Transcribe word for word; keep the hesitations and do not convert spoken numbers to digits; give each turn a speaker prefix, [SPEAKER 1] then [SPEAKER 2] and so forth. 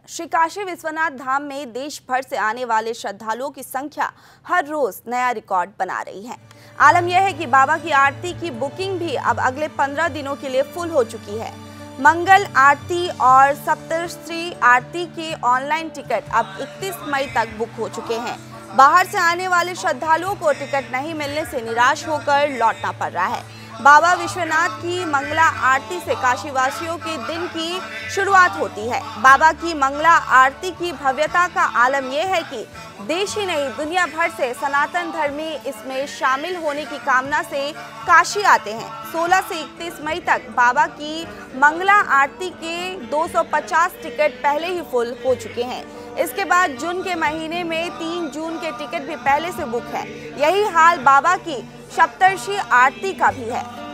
[SPEAKER 1] श्री काशी विश्वनाथ धाम में देश भर से आने वाले श्रद्धालुओं की संख्या हर रोज नया रिकॉर्ड बना रही है। आलम यह है कि बाबा की आरती की बुकिंग भी अब अगले पंद्रह दिनों के लिए फुल हो चुकी है। मंगल आरती और सप्तश्री आरती के ऑनलाइन टिकट अब इकतीस मई तक बुक हो चुके हैं। बाहर से आने वाले श्रद्धालुओं को टिकट नहीं मिलने से निराश होकर लौटना पड़ रहा है। बाबा विश्वनाथ की मंगला आरती से काशीवासियों के दिन की शुरुआत होती है। बाबा की मंगला आरती की भव्यता का आलम यह है कि देश ही नहीं दुनिया भर से सनातन धर्मी इसमें शामिल होने की कामना से काशी आते हैं। सोलह से इकतीस मई तक बाबा की मंगला आरती के दो सौ पचास टिकट पहले ही फुल हो चुके हैं। इसके बाद जून के महीने में तीन जून के टिकट भी पहले से बुक है। यही हाल बाबा की सप्तर्षि आरती का भी है।